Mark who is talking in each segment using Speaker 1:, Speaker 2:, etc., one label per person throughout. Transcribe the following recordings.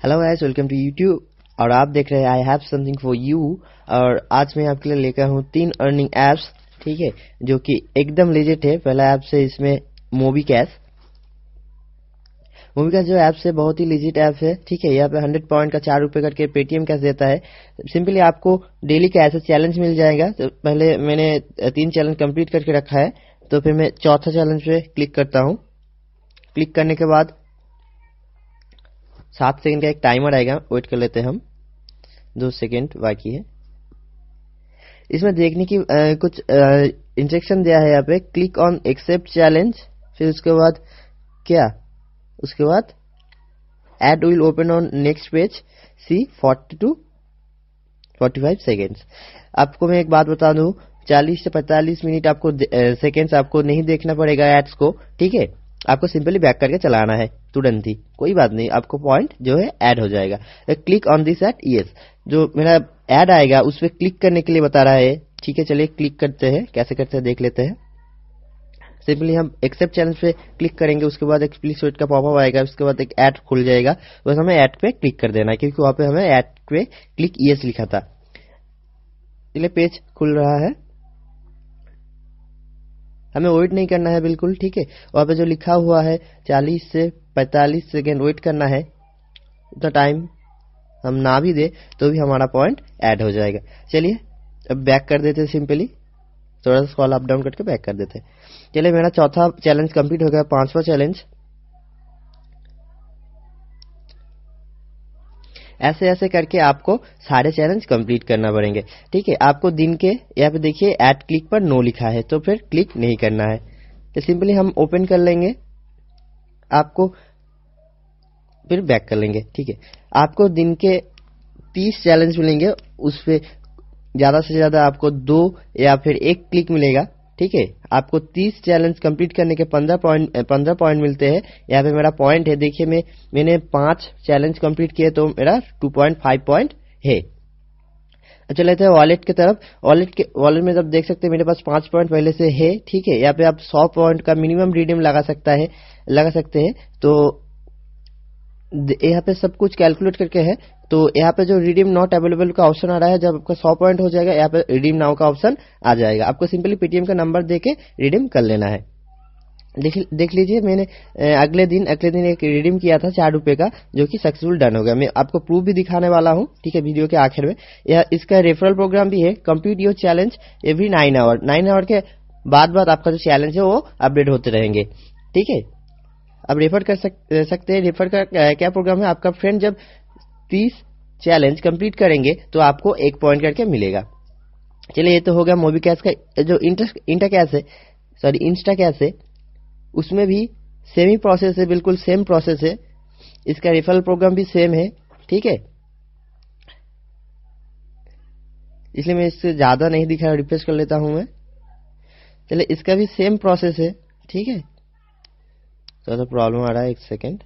Speaker 1: Hello guys, welcome to YouTube. और आप देख रहे हैं I have something for you. और आज मैं आपके लिए लेकर हूँ 3 अर्निंग एप्स, ठीक है, जो कि एकदम लेजिट है। पहला ऐप है इसमें मोबीकैश। मोबीकैश जो ऐप है बहुत ही लेजिट ऐप है, ठीक है। यहाँ पे 100 पॉइंट का 4 रुपए करके पेटीएम कैश देता है। सिंपली आपको डेली का ऐसा चैलेंज मिल जाएगा। तो पहले मैंने 3 चैलेंज कंप्लीट करके रखा है, तो फिर मैं चौथा चैलेंज पे क्लिक करता हूँ। क्लिक करने के बाद 7 सेकंड का एक टाइमर आएगा, वेट कर लेते हैं हम। 2 सेकंड बाकी है। इसमें देखने की कुछ इंस्ट्रक्शन दिया है यहाँ पे। क्लिक ऑन एक्सेप्ट चैलेंज, फिर उसके बाद क्या, उसके बाद ad will open on next page, see 40 to 45 seconds. आपको मैं एक बात बता दूं, 40 से 45 मिनट आपको सेकेंड्स आपको नहीं देखना पड़ेगा एड्स को, ठीक है। आपको सिंपली बैक करके चलाना है तुरंत ही, कोई बात नहीं, आपको पॉइंट जो है ऐड हो जाएगा। Click on this ad, yes, जो मेरा ऐड आएगा उस पर क्लिक करने के लिए बता रहा है, ठीक है। चलिए क्लिक करते हैं, कैसे करते हैं देख लेते हैं। सिंपली हम एक्सेप्ट चैलेंज पे क्लिक करेंगे, उसके बाद एक प्लीज वेट का पॉपअप आएगा, उसके बाद एक ऐड खुल जाएगा। बस हमें ऐड पे क्लिक कर देना है, क्योंकि वहां पे हमें ऐड पे क्लिक यस लिखा था। चलिए पेज खुल रहा है, हमें वेट नहीं करना है बिल्कुल, ठीक है। वहां पे जो लिखा हुआ है 40 से 45 सेकेंड वेट करना है। उतना टाइम हम ना भी दे तो भी हमारा पॉइंट ऐड हो जाएगा। चलिए अब बैक कर देते हैं, सिंपली थोड़ा सा स्क्रॉल अप डाउन करके बैक कर देते हैं। चलिए मेरा चौथा चैलेंज कंप्लीट हो गया। 5वां चैलेंज ऐसे ऐसे करके आपको सारे चैलेंज कंप्लीट करना पड़ेंगे, ठीक है। आपको दिन के यहाँ पे देखिए ऐड क्लिक पर नो लिखा है, तो फिर क्लिक नहीं करना है। तो सिंपली हम ओपन कर लेंगे, आपको फिर बैक कर लेंगे, ठीक है। आपको दिन के 30 चैलेंज मिलेंगे, उस पे ज्यादा से ज्यादा आपको 2 या फिर 1 क्लिक मिलेगा, ठीक है। आपको 30 चैलेंज कंप्लीट करने के 15 पॉइंट मिलते हैं। यहाँ पे मेरा पॉइंट है, देखिए मैंने 5 चैलेंज कंप्लीट किए, तो मेरा 2.5 पॉइंट है। चले थे वॉलेट की तरफ। वॉलेट में जब देख सकते हैं मेरे पास 5 पॉइंट पहले से है, ठीक है। यहाँ पे आप 100 पॉइंट का मिनिमम रिडीम लगा सकते हैं। तो यहाँ पे सब कुछ कैलकुलेट करके है। तो यहाँ पे जो रिडीम नॉट अवेलेबल का ऑप्शन आ रहा है, जब आपका 100 पॉइंट हो जाएगा यहाँ पे रिडीम नाउ का ऑप्शन आ जाएगा। आपको सिंपली पेटीएम का नंबर देके रिडीम कर लेना है। देख लीजिए, मैंने अगले दिन एक रिडीम किया था 4 रुपए का, जो कि सक्सेसफुल डन हो गया। मैं आपको प्रूफ भी दिखाने वाला हूँ, ठीक है, वीडियो के आखिर में। यह इसका रेफरल प्रोग्राम भी है, complete your challenge every 9 hour. 9 hour के बाद आपका जो चैलेंज है वो अपडेट होते रहेंगे, ठीक है। अब रेफर कर सकते हैं। रेफर का क्या प्रोग्राम है, आपका फ्रेंड जब 30 चैलेंज कंप्लीट करेंगे तो आपको 1 पॉइंट करके मिलेगा। चलिए ये तो हो गया मोबीकैश का। जो इंस्टा कैश है, उसमें भी सेम ही प्रोसेस है, बिल्कुल सेम प्रोसेस है। इसका रेफरल प्रोग्राम भी सेम है, ठीक है। इसलिए मैं इससे ज्यादा नहीं दिखा, रिफ्रेश कर लेता हूं मैं। चलिए इसका भी सेम प्रोसेस है, ठीक है। तो प्रॉब्लम आ रहा है, 1 सेकेंड।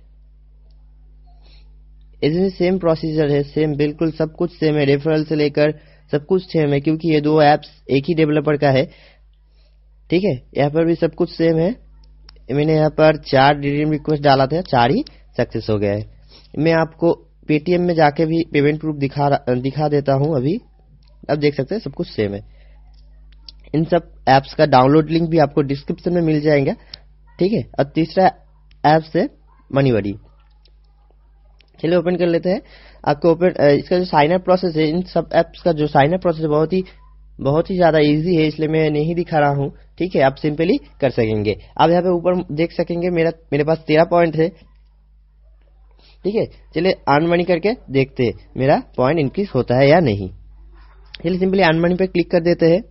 Speaker 1: इसमें सेम प्रोसीजर है, सेम, बिल्कुल सब कुछ सेम है। रेफरल से लेकर सब कुछ सेम है, क्योंकि ये 2 एप्स एक ही डेवलपर का है, ठीक है। यहाँ पर भी सब कुछ सेम है। मैंने यहाँ पर 4 रिडीम रिक्वेस्ट डाला था, 4 ही सक्सेस हो गया है। मैं आपको पेटीएम में जाके भी पेमेंट प्रूफ दिखा देता हूँ अभी। अब देख सकते हैं सब कुछ सेम है। इन सब एप्स का डाउनलोड लिंक भी आपको डिस्क्रिप्शन में मिल जाएगा, ठीक है। और तीसरा एप्स है मनीबडी। चलिए ओपन कर लेते हैं। आपको इसका जो साइन अप प्रोसेस है, इन सब एप्स का जो साइन अप प्रोसेस है बहुत ही ज्यादा इजी है, इसलिए मैं नहीं दिखा रहा हूं, ठीक है। आप सिंपली कर सकेंगे। आप यहाँ पे ऊपर देख सकेंगे मेरे पास 13 पॉइंट है, ठीक है। चलिए अर्न मनी करके देखते हैं मेरा पॉइंट इंक्रीज होता है या नहीं। चलिए सिंपली अर्न मनी पे क्लिक कर देते हैं।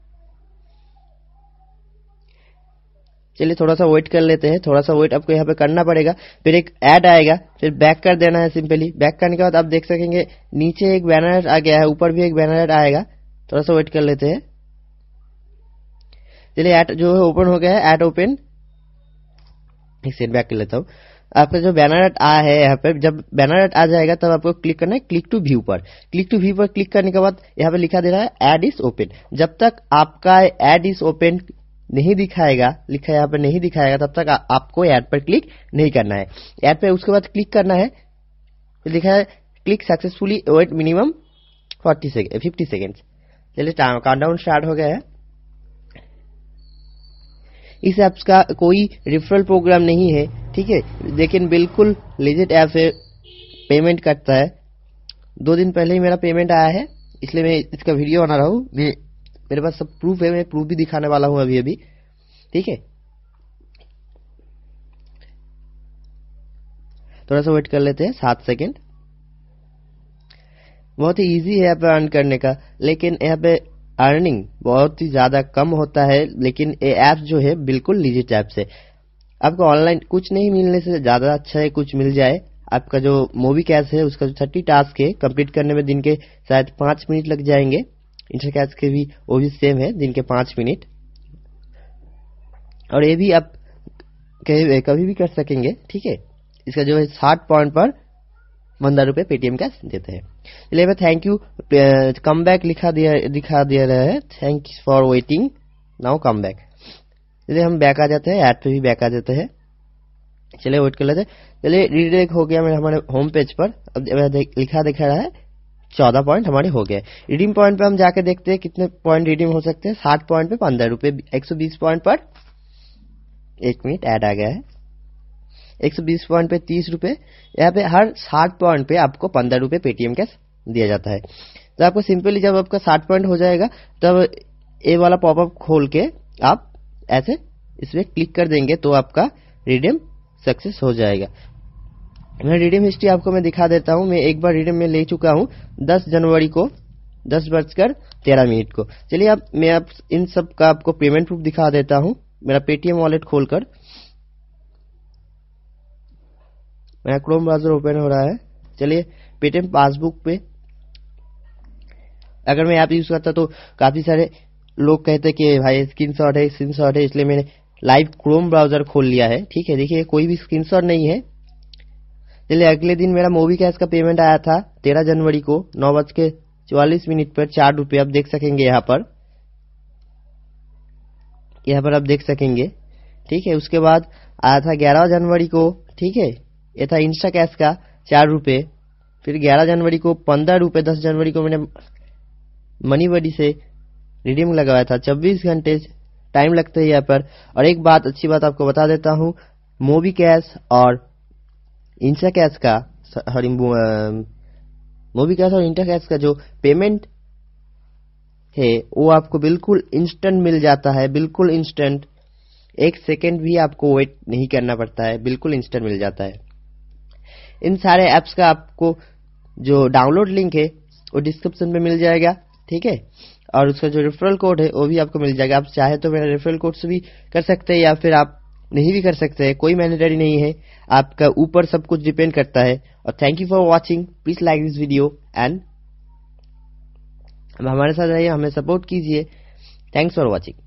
Speaker 1: चलिए थोड़ा सा वेट कर लेते हैं। थोड़ा सा वेट आपको यहाँ पे करना पड़ेगा, फिर एक ऐड आएगा, फिर बैक कर देना है सिंपली। बैक करने के बाद आप देख सकेंगे नीचे एक बैनर आ गया है, ऊपर भी एक बैनर आएगा। थोड़ा सा वेट कर लेते हैं। चलिए ऐड जो है ओपन हो गया है, ऐड ओपन। एक सेकंड बैक कर लेता हूँ। आपका जो बैनर आया है, यहाँ पे जब बैनर आ जाएगा तब आपको क्लिक करना है क्लिक टू व्यू पर। क्लिक टू व्यू पर क्लिक करने के बाद यहाँ पे लिखा दे रहा है ऐड इज ओपन। जब तक आपका ऐड इज ओपन नहीं दिखाएगा, लिखा यहाँ पर नहीं दिखाएगा, तब तक आपको ऐड पर क्लिक नहीं करना है। ऐड पे उसके बाद क्लिक करना है, फिर लिखा है click successfully, wait minimum 50 seconds. चलिए काउंटडाउन स्टार्ट हो गया है। इस ऐप्स का कोई रेफरल प्रोग्राम नहीं है, ठीक है, लेकिन बिल्कुल लेजिट ऐप है, पेमेंट करता है। 2 दिन पहले ही मेरा पेमेंट आया है, इसलिए मैं इसका वीडियो बना रहा हूँ। मेरे पास सब प्रूफ है, मैं प्रूफ भी दिखाने वाला हूँ अभी अभी, ठीक है। थोड़ा सा वेट कर लेते हैं 7 सेकेंड। बहुत ही इजी है यहाँ पे अर्न करने का, लेकिन यहाँ पे अर्निंग बहुत ही ज्यादा कम होता है। लेकिन ये ऐप जो है बिल्कुल लीजिट ऐप से आपको ऑनलाइन कुछ नहीं मिलने से ज्यादा अच्छा है कुछ मिल जाए। आपका जो मूवी कैश है उसका जो 30 टास्क है कंप्लीट करने में दिन के शायद 5 मिनट लग जाएंगे। इंस्टा कैश के भी वो भी सेम है, दिन के 5 मिनट। और ये भी आप कभी भी कर सकेंगे, ठीक है। इसका जो है 60 पॉइंट पर 15 रुपए पेटीएम कैश देते हैं। चलिए थैंक यू, कम बैक दिखा दिया रहा है, thank you for waiting, now come back. चलिए हम बैक आ जाते हैं, ऐड पे भी बैक आ जाते हैं। चलिए वेट कर लेते हैं। चलिए रिडायरेक्ट हो गया मेरे हमारे होम पेज पर। अब लिखा दिखा रहा है 14 पॉइंट हमारे हो गए। रिडीम पॉइंट पे हम जाके देखते हैं कितने पॉइंट रिडीम हो सकते हैं। 60 पॉइंट पे 15 रुपए, 120 पॉइंट पर 1 मिनट ऐड आ गया है, 120 पॉइंट पे 30 रुपए। यहाँ पे हर 60 पॉइंट पे आपको 15 रुपए पेटीएम कैश दिया जाता है। तो आपको सिंपली जब आपका 60 पॉइंट हो जाएगा तब ये वाला पॉपअप खोल के आप ऐसे इसमें क्लिक कर देंगे तो आपका रिडीम सक्सेस हो जाएगा। मैं रिडीम हिस्ट्री आपको मैं दिखा देता हूं। मैं एक बार रिडीम में ले चुका हूं 10 जनवरी को 10:13 को। चलिए अब मैं आप इन सब का आपको पेमेंट प्रूफ दिखा देता हूं। मेरा पेटीएम वॉलेट खोलकर मेरा क्रोम ब्राउजर ओपन हो रहा है। चलिए पेटीएम पासबुक पे अगर मैं ऐप यूज करता तो काफी सारे लोग कहते कि भाई स्क्रीनशॉट है, इसलिए मैंने लाइव क्रोम ब्राउजर खोल लिया है, ठीक है। देखिए कोई भी स्क्रीनशॉट नहीं है। चलिए अगले दिन मेरा मूवी कैश का पेमेंट आया था 13 जनवरी को 9:44 पर 4 रुपये। आप देख सकेंगे यहाँ पर आप देख सकेंगे, ठीक है। उसके बाद आया था 11 जनवरी को, ठीक है, ये था इंस्टा कैश का 4 रुपये। फिर 11 जनवरी को 15 रुपये, 10 जनवरी को मैंने मनी बडी से रिडीम लगाया था। 24 घंटे टाइम लगता है यहाँ पर। और एक बात अच्छी बात आपको बता देता हूँ, मूवी कैश और इंस्टा कैश का मूवी कैश और इंस्टा कैश का जो पेमेंट है वो आपको बिल्कुल इंस्टेंट मिल जाता है, बिल्कुल इंस्टेंट। 1 सेकेंड भी आपको वेट नहीं करना पड़ता है, बिल्कुल इंस्टेंट मिल जाता है। इन सारे ऐप्स का आपको जो डाउनलोड लिंक है वो डिस्क्रिप्शन में मिल जाएगा, ठीक है। और उसका जो रेफरल कोड है वो भी आपको मिल जाएगा। आप चाहे तो मेरा रेफरल कोड से भी कर सकते हैं या फिर आप नहीं भी कर सकते हैं, कोई मैंडेटरी नहीं है, आपका ऊपर सब कुछ डिपेंड करता है। और thank you for watching, please like this video and हमारे साथ रहिए, हमें सपोर्ट कीजिए। Thanks for watching.